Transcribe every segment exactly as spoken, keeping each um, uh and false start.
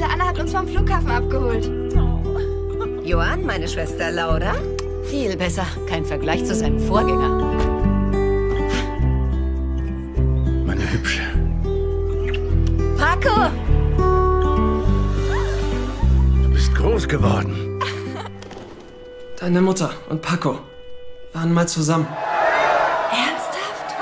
Tante Anna hat uns vom Flughafen abgeholt. Johann, meine Schwester Laura? Viel besser. Kein Vergleich zu seinem Vorgänger. Meine Hübsche. Paco! Du bist groß geworden. Deine Mutter und Paco waren mal zusammen. Ernsthaft?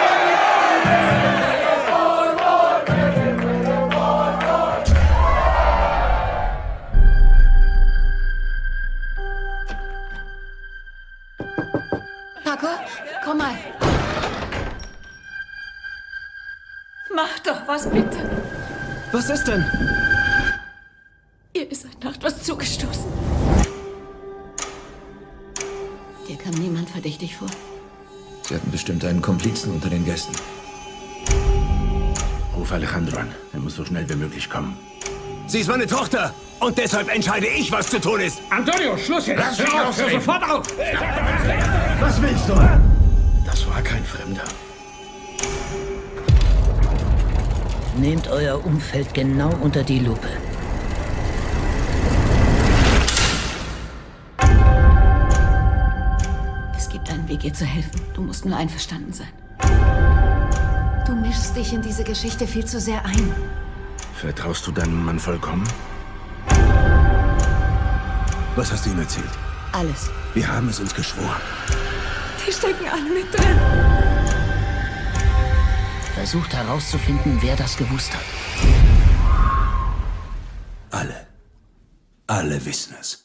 Paco, komm mal. Mach doch was, bitte. Was ist denn? Ihr ist heute Nacht was zugestoßen. Dir kam niemand verdächtig vor. Sie hatten bestimmt einen Komplizen unter den Gästen. Ruf Alejandro an. Er muss so schnell wie möglich kommen. Sie ist meine Tochter. Und deshalb entscheide ich, was zu tun ist. Antonio, Schluss jetzt! Lass mich auf, hör sofort auf! Was willst du? Das war kein Fremder. Nehmt euer Umfeld genau unter die Lupe. Es gibt einen Weg, ihr zu helfen. Du musst nur einverstanden sein. Du mischst dich in diese Geschichte viel zu sehr ein. Vertraust du deinem Mann vollkommen? Was hast du ihm erzählt? Alles. Wir haben es uns geschworen. Die stecken alle mit drin. Versucht herauszufinden, wer das gewusst hat. Alle. Alle wissen es.